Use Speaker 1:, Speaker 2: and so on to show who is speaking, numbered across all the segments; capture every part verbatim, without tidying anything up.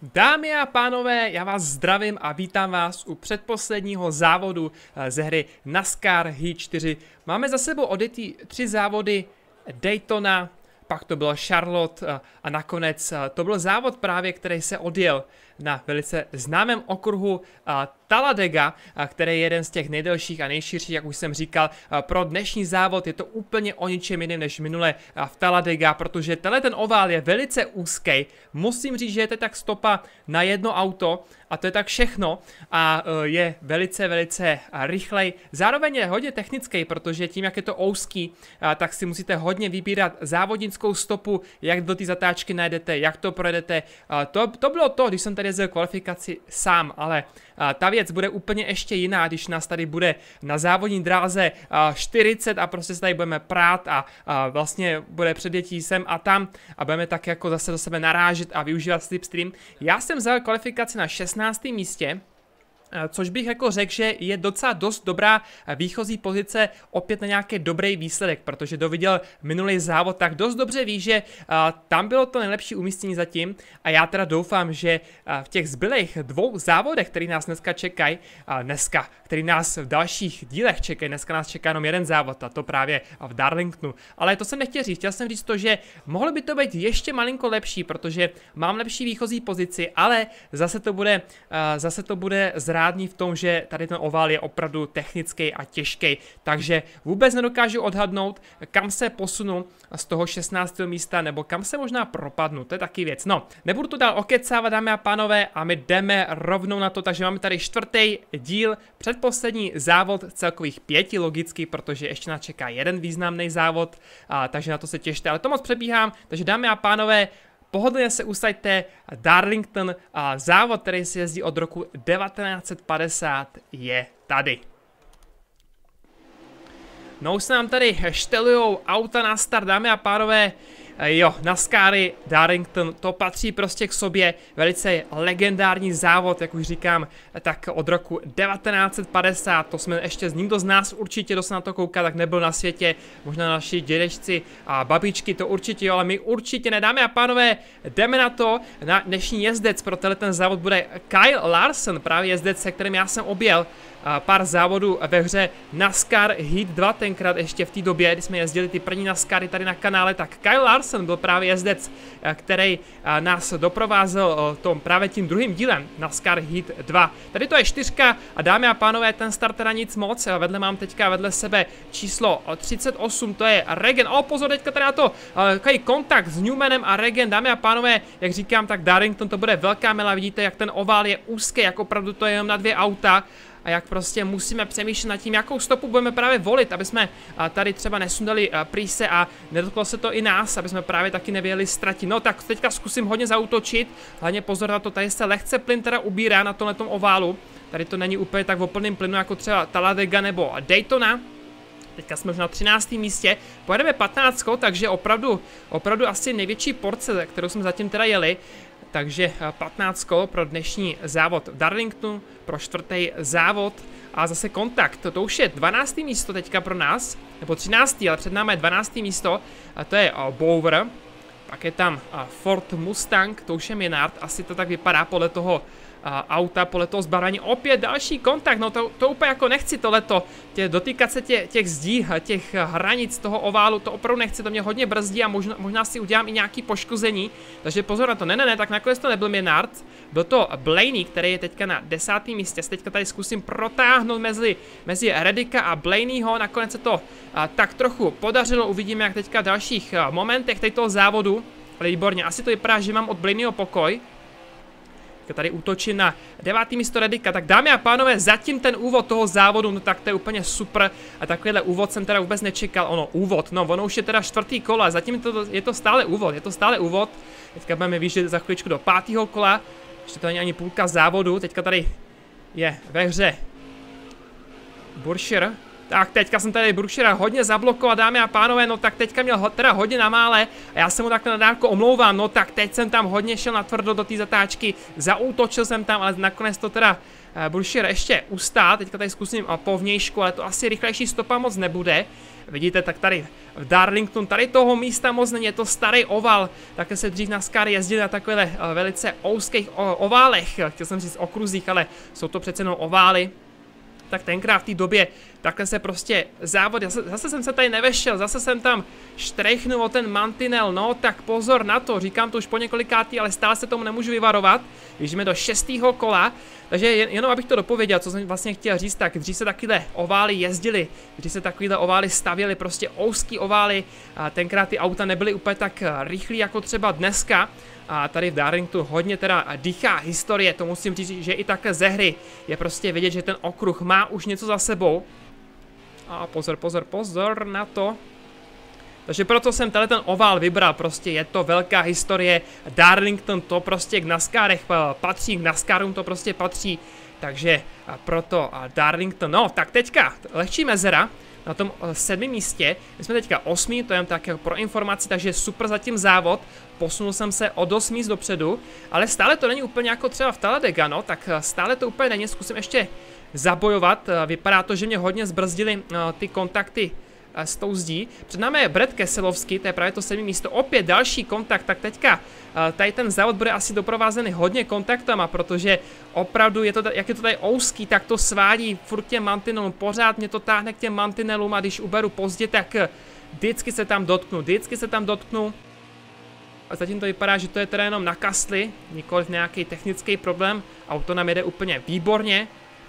Speaker 1: Dámy a pánové, já vás zdravím a vítám vás u předposledního závodu ze hry NASCAR Heat čtyři. Máme za sebou odjetý tři závody Daytona, pak to bylo Charlotte a nakonec to byl závod právě, který se odjel na velice známém okruhu Talladega, který je jeden z těch nejdelších a nejširších, jak už jsem říkal. Pro dnešní závod je to úplně o ničem jiném než minule v Talladega, protože tenhle ten ovál je velice úzký. Musím říct, že je to tak stopa na jedno auto a to je tak všechno a je velice, velice rychlej. Zároveň je hodně technický, protože tím, jak je to úzký, tak si musíte hodně vybírat závodnickou stopu, jak do té zatáčky najdete, jak to projedete. To, to bylo to, když jsem tady jezdil kvalifikaci sám, ale ta věc bude úplně ještě jiná, když nás tady bude na závodní dráze čtyřicet a prostě se tady budeme prát a, a vlastně bude předjetí sem a tam a budeme tak jako zase do sebe narážet a využívat slipstream. Já jsem vzal kvalifikaci na šestnáctém místě, což bych jako řekl, že je docela dost dobrá výchozí pozice opět na nějaký dobrý výsledek, protože kdo viděl minulý závod, tak dost dobře ví, že a, tam bylo to nejlepší umístění zatím a já teda doufám, že a, v těch zbylých dvou závodech, který nás dneska čekají, dneska, který nás v dalších dílech čekají, dneska nás čeká jenom jeden závod a to právě v Darlingtonu, ale to jsem nechtěl říct, chtěl jsem říct to, že mohlo by to být ještě malinko lepší, protože mám lepší výchozí pozici, ale zase to bude, a, zase to bude zrádný v tom, že tady ten ovál je opravdu technický a těžký, takže vůbec nedokážu odhadnout, kam se posunu z toho šestnáctého místa, nebo kam se možná propadnu, to je taky věc. No, nebudu to dál okecávat, dámy a pánové, a my jdeme rovnou na to, takže máme tady čtvrtý díl, předposlední závod celkových pěti logicky, protože ještě nás čeká jeden významný závod, a, takže na to se těšte, ale to moc přebíhám, takže dámy a pánové, pohodlně se usaďte, Darlington a závod, který se jezdí od roku devatenáct set padesát, je tady. No už se nám tady štelujou auta na start, dámy a pánové. Jo, NASCARy, Darlington, to patří prostě k sobě, velice legendární závod, jak už říkám, tak od roku devatenáct set padesát, to jsme ještě z nikdo z nás určitě, kdo se na to kouká, tak nebyl na světě, možná naši dědečci a babičky, to určitě jo, ale my určitě ne, dámy a pánové, jdeme na to, na dnešní jezdec pro tenhle závod bude Kyle Larson, právě jezdec, se kterým já jsem objel pár závodů ve hře NASCAR Heat dva, tenkrát ještě v té době, kdy jsme jezdili ty první NASCARy tady na kanále, tak Kyle Larson byl právě jezdec, který nás doprovázel tom právě tím druhým dílem NASCAR Heat dva. Tady to je čtyřka a dámy a pánové, ten start teda nic moc, vedle mám teďka vedle sebe číslo třicet osm, to je Regen, o pozor, teďka teda to, takový kontakt s Newmanem a Regen, dámy a pánové, jak říkám, tak Darlington to bude velká mela, vidíte, jak ten ovál je úzký, jako opravdu to je jenom na dvě auta. A jak prostě musíme přemýšlet nad tím, jakou stopu budeme právě volit, aby jsme tady třeba nesundali prýse a nedotklo se to i nás, aby jsme právě taky nevěděli ztratit. No tak teďka zkusím hodně zaútočit, hlavně pozor na to, tady se lehce plyn teda ubírá na tomhletom oválu. Tady to není úplně tak v plném plynu jako třeba Talladega nebo Daytona. Teďka jsme už na třináctém místě, pojedeme patnáct, takže opravdu, opravdu asi největší porce, kterou jsme zatím teda jeli. Takže patnáct pro dnešní závod v Darlingtonu, pro čtvrtý závod a zase kontakt. To už je dvanácté místo teďka pro nás, nebo třinácté, ale před námi je dvanácté místo a to je Bower. Pak je tam Ford Mustang, to už je Menard, asi to tak vypadá podle toho auta, podle toho zbarvení. Opět další kontakt, no to, to úplně jako nechci tohleto, tě, dotýkat se tě, těch zdí, těch hranic toho oválu, to opravdu nechci, to mě hodně brzdí a možná, možná si udělám i nějaký poškození, takže pozor na to, ne, ne, ne, tak nakonec to nebyl Menard, byl to Blaney, který je teďka na desátém místě, se teďka tady zkusím protáhnout mezi, mezi Reddicka a Blaneyho, nakonec se to a, tak trochu podařilo, uvidíme jak teďka v dalších a, momentech toho závodu, ale výborně, asi to vypadá, že mám od Blaneyho pokoj. Tady útočí na devátý místo Reddicka, tak dámy a pánové, zatím ten úvod toho závodu, no tak to je úplně super a takovýhle úvod jsem teda vůbec nečekal, ono úvod, no ono už je teda čtvrtý kola, zatím to, je to stále úvod, je to stále úvod, teďka budeme vyjíždět za chvíličku do pátého kola, ještě to není ani půlka závodu, teďka tady je ve hře Burscher. Tak teďka jsem tady Bruchera hodně zablokoval, dámy a pánové, no tak teďka měl ho, teda hodně na mále a já se mu takhle nadárko omlouvám, no tak teď jsem tam hodně šel natvrdo do té zatáčky, zaútočil jsem tam, ale nakonec to teda Bullshire ještě ustát, teďka tady zkusím po vnějšku, ale to asi rychlejší stopa moc nebude. Vidíte, tak tady v Darlington, tady toho místa moc není, je to starý oval, také se dřív NASCAR jezdili na takovýchhle velice úzkých oválech, chtěl jsem říct okruzích, ale jsou to přece jenom ovály. Tak tenkrát v té době takhle se prostě závod, zase, zase jsem se tady nevešel, zase jsem tam štrechnul o ten mantinel, no tak pozor na to, říkám to už po několikátý, ale stále se tomu nemůžu vyvarovat, když jdeme do šestého kola, takže jen, jenom abych to dopověděl, co jsem vlastně chtěl říct, tak dřív se takovýhle ovály jezdily, dřív se takovýhle ovály stavěly, prostě úzký ovály, a tenkrát ty auta nebyly úplně tak rychlý jako třeba dneska. A tady v Darlingtonu hodně teda dýchá historie, to musím říct, že i takhle ze hry je prostě vidět, že ten okruh má už něco za sebou. A pozor, pozor, pozor na to. Takže proto jsem tady ten ovál vybral, prostě je to velká historie, Darlington to prostě k NASCARech patří, k NASCARům to prostě patří, takže proto Darlington, no tak teďka lehčí mezera. Na tom sedmém místě, my jsme teďka osmý, to je jen tak pro informaci, takže super zatím závod, posunul jsem se o dost míst dopředu, ale stále to není úplně jako třeba v Talladega, no, tak stále to úplně není, zkusím ještě zabojovat, vypadá to, že mě hodně zbrzdily ty kontakty s tou zdí. Před námi je Brad Keselowski, to je právě to sedmé místo, opět další kontakt, tak teďka tady ten závod bude asi doprovázený hodně kontaktama, protože opravdu je to, jak je to tady úzký, tak to svádí furt těm mantinelům, pořád mě to táhne k těm mantinelům a když uberu pozdě, tak vždycky se tam dotknu, vždycky se tam dotknu. A zatím to vypadá, že to je teda jenom na kastli, nikoliv nějaký technický problém, auto nám jede úplně výborně.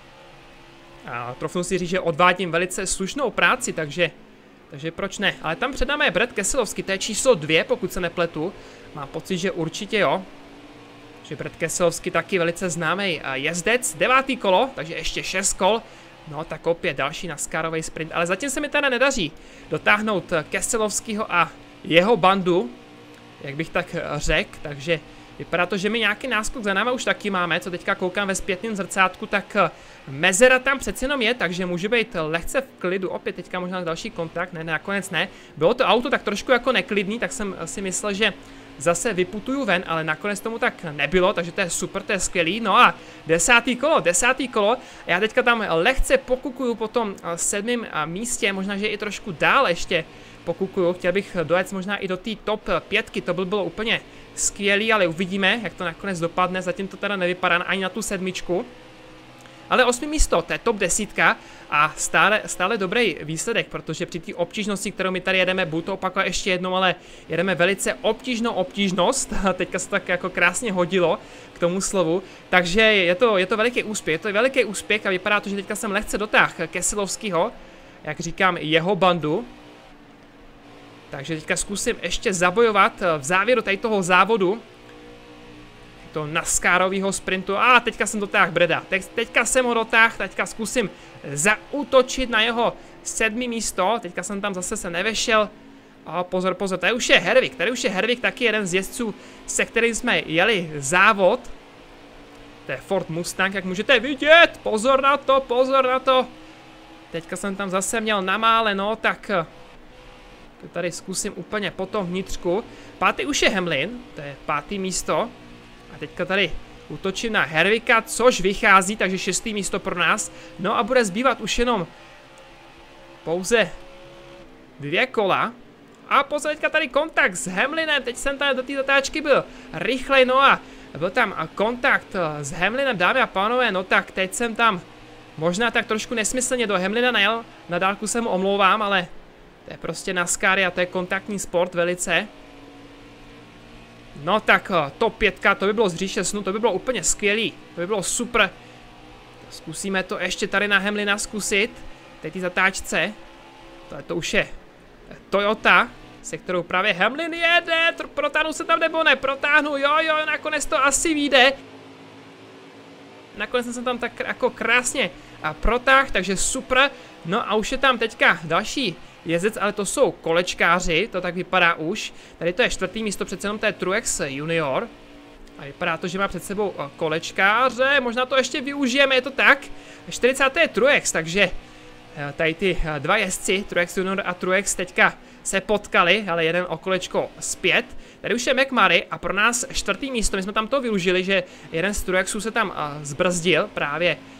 Speaker 1: A trofnu si říct, že odvádím velice slušnou práci, takže Takže proč ne? Ale tam před námi je Brad Keselowski, to je číslo dvě, pokud se nepletu. Mám pocit, že určitě jo. Že Brad Keselowski taky velice známý jezdec. Devátý kolo, takže ještě šest kol. No tak opět další NASCARový sprint. Ale zatím se mi teda nedaří dotáhnout Keselowského a jeho bandu, jak bych tak řekl. Takže vypadá to, že my nějaký náskok za náma už taky máme, co teďka koukám ve zpětném zrcátku, tak mezera tam přeci jenom je, takže může být lehce v klidu. Opět teďka možná další kontakt, ne, nakonec ne. Bylo to auto tak trošku jako neklidný, tak jsem si myslel, že zase vyputuju ven, ale nakonec tomu tak nebylo, takže to je super, to je skvělý. No a desátý kolo, desátý kolo, já teďka tam lehce pokukuju po tom sedmém místě, možná, že i trošku dál ještě pokukuju, chtěl bych dojet možná i do té top pětky, to by bylo úplně skvělý, ale uvidíme, jak to nakonec dopadne, zatím to teda nevypadá ani na tu sedmičku. Ale osmý místo, to je top desítka a stále, stále dobrý výsledek, protože při té obtížnosti, kterou my tady jedeme, budu to opakovat ještě jednou, ale jedeme velice obtížnou obtížnost, teďka se to tak jako krásně hodilo k tomu slovu, takže je to, je to veliký úspěch, je to veliký úspěch a vypadá to, že teďka jsem lehce dotáhl Keselowského, jak říkám, jeho bandu. Takže teďka zkusím ještě zabojovat v závěru tady toho závodu, to NASCARového sprintu. A teďka jsem dotáhl Breda. Teď, teďka jsem ho dotáhl, teďka zkusím zaútočit na jeho sedmý místo. Teďka jsem tam zase se nevešel. A pozor, pozor, tady už je Hervik. Tady už je Hervik, taky jeden z jezdců, se kterým jsme jeli závod. To je Ford Mustang, jak můžete vidět. Pozor na to, pozor na to. Teďka jsem tam zase měl namáleno, tak to tady zkusím úplně po tom vnitřku. Pátý už je Hamlin, to je pátý místo. A teďka tady útočím na Hervika, což vychází, takže šestý místo pro nás. No a bude zbývat už jenom pouze dvě kola. A pozor, teďka tady kontakt s Hamlinem, teď jsem tady do té zatáčky byl rychlej, no a byl tam kontakt s Hamlinem, dámy a pánové, no tak teď jsem tam možná tak trošku nesmyslně do Hamlina najel, na dálku se mu omlouvám, ale to je prostě NASCAR a to je kontaktní sport velice. No tak top pětka, to by bylo z říše snu, to by bylo úplně skvělý, to by bylo super. Zkusíme to ještě tady na Hamlina zkusit, teď ty zatáčce, to, to už je Toyota, se kterou právě Hamlin jede, protáhnu se tam nebo ne, protáhnu, jo jo, nakonec to asi vyjde. Nakonec jsem tam tak jako krásně protáhl, takže super, no a už je tam teďka další jezdec, ale to jsou kolečkáři, to tak vypadá už. Tady to je čtvrtý místo, přece jenom to je Truex Junior. A vypadá to, že má před sebou kolečkáře, možná to ještě využijeme, je to tak. čtyřicátý je Truex, takže tady ty dva jezdci, Truex Junior a Truex, teďka se potkali, ale jeden o kolečko zpět. Tady už je McMurray a pro nás čtvrtý místo, my jsme tam to využili, že jeden z Truexů se tam zbrzdil právě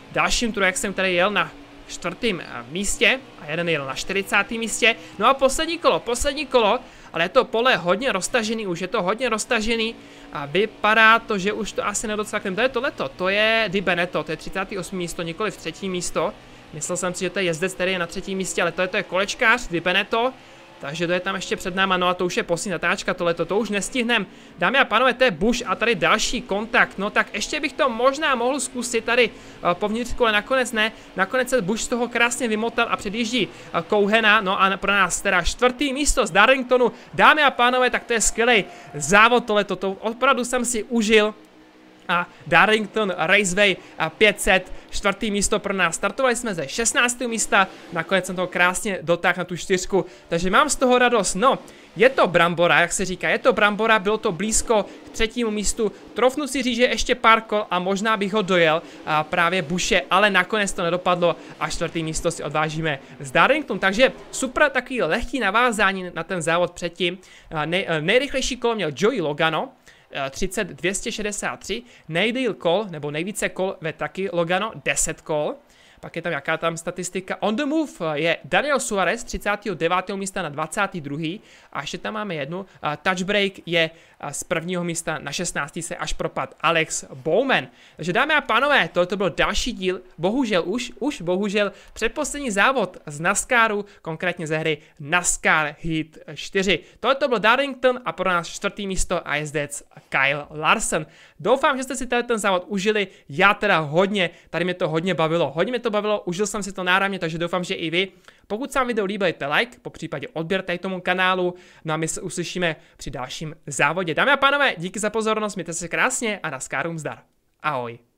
Speaker 1: dalším Truexem, který jel na čtvrtém místě a jeden jel na čtyřicátém místě. No a poslední kolo, poslední kolo, ale je to pole hodně roztažený, už je to hodně roztažený a vypadá to, že už to asi nedocvakneme. To je tohleto, to je Di Benetto, to je třicáté osmé místo, nikoli v třetí místo. Myslel jsem si, že to je jezdec, který je na třetím místě, ale to je, to je kolečkář Di Benetto. Takže to je tam ještě před náma, no a to už je poslední natáčka, tohleto, to už nestihnem. Dámy a pánové, to je Busch a tady další kontakt, no tak ještě bych to možná mohl zkusit tady uh, po vnitřku, ale nakonec ne. Nakonec se Busch z toho krásně vymotal a předjíždí uh, Cohena, no a pro nás teda čtvrtý místo z Darlingtonu. Dámy a pánové, tak to je skvělý závod tohleto, to opravdu jsem si užil. A Darlington Raceway pět set, čtvrtý místo pro nás. Startovali jsme ze šestnáctého místa, nakonec jsem to krásně dotáhl na tu čtyřku, takže mám z toho radost. No, je to brambora, jak se říká, je to brambora, bylo to blízko k třetímu místu. Trofnu si říct, že ještě pár kol a možná bych ho dojel a právě Busche, ale nakonec to nedopadlo a čtvrtý místo si odvážíme z Darlington. Takže super, takový lehký navázání na ten závod předtím. Nej, nejrychlejší kolo měl Joey Logano, třicet dvě stě šedesát tři, nejdýl kol, nebo nejvíce kol ve taky Logano, deset kol. Pak je tam jaká tam statistika. On the move je Daniel Suarez, třicátého devátého místa na dvacátém druhém A ještě tam máme jednu. Uh, touch break je uh, z prvního místa na šestnáctém se až propad Alex Bowman. Takže dámy a pánové, tohle byl další díl. Bohužel už, už bohužel předposlední závod z NASCARu, konkrétně ze hry NASCAR Heat čtyři. Tohle byl Darlington a pro nás čtvrtý místo a jezdec Kyle Larson. Doufám, že jste si ten závod užili. Já teda hodně, tady mě to hodně bavilo. Hodně mě to bavilo, užil jsem si to náramně, takže doufám, že i vy. Pokud se vám video líbí, dejte like, po případě odběr tady tomu kanálu. No a my se uslyšíme při dalším závodě. Dámy a pánové, díky za pozornost, mějte se krásně a NASCARům zdar. Ahoj.